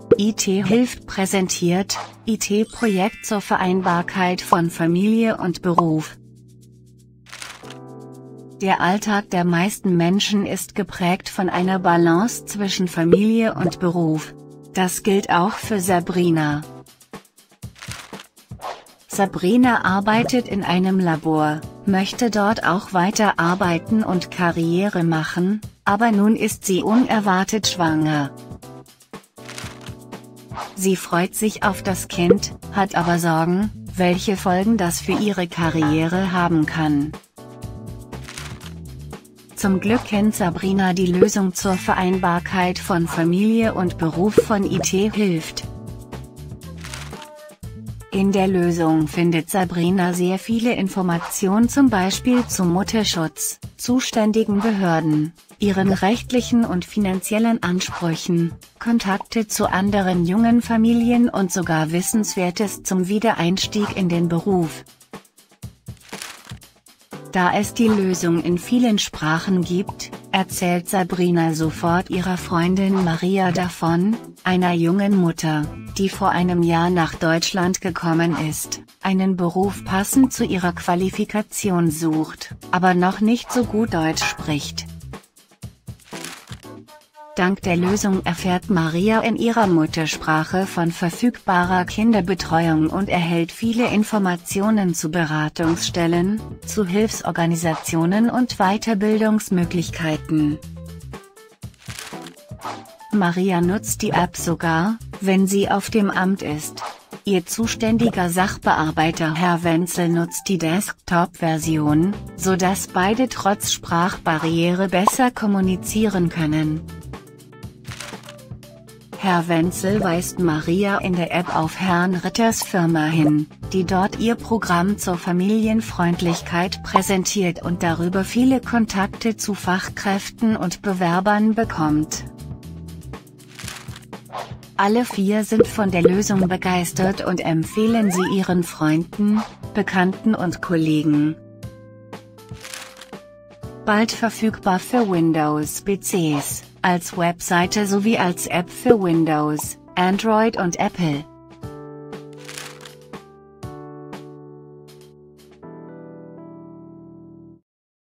IT hilft präsentiert, IT-Projekt zur Vereinbarkeit von Familie und Beruf. Der Alltag der meisten Menschen ist geprägt von einer Balance zwischen Familie und Beruf. Das gilt auch für Sabrina. Sabrina arbeitet in einem Labor, möchte dort auch weiter arbeiten und Karriere machen, aber nun ist sie unerwartet schwanger. Sie freut sich auf das Kind, hat aber Sorgen, welche Folgen das für ihre Karriere haben kann. Zum Glück kennt Sabrina die Lösung zur Vereinbarkeit von Familie und Beruf von IT hilft. In der Lösung findet Sabrina sehr viele Informationen, zum Beispiel zum Mutterschutz, zuständigen Behörden, ihren rechtlichen und finanziellen Ansprüchen, Kontakte zu anderen jungen Familien und sogar Wissenswertes zum Wiedereinstieg in den Beruf. Da es die Lösung in vielen Sprachen gibt, erzählt Sabrina sofort ihrer Freundin Maria davon, einer jungen Mutter, die vor einem Jahr nach Deutschland gekommen ist, einen Beruf passend zu ihrer Qualifikation sucht, aber noch nicht so gut Deutsch spricht. Dank der Lösung erfährt Maria in ihrer Muttersprache von verfügbarer Kinderbetreuung und erhält viele Informationen zu Beratungsstellen, zu Hilfsorganisationen und Weiterbildungsmöglichkeiten. Maria nutzt die App sogar, wenn sie auf dem Amt ist. Ihr zuständiger Sachbearbeiter Herr Wenzel nutzt die Desktop-Version, sodass beide trotz Sprachbarriere besser kommunizieren können. Herr Wenzel weist Maria in der App auf Herrn Ritters Firma hin, die dort ihr Programm zur Familienfreundlichkeit präsentiert und darüber viele Kontakte zu Fachkräften und Bewerbern bekommt. Alle 4 sind von der Lösung begeistert und empfehlen sie ihren Freunden, Bekannten und Kollegen. Bald verfügbar für Windows-PCs, als Webseite sowie als App für Windows, Android und Apple.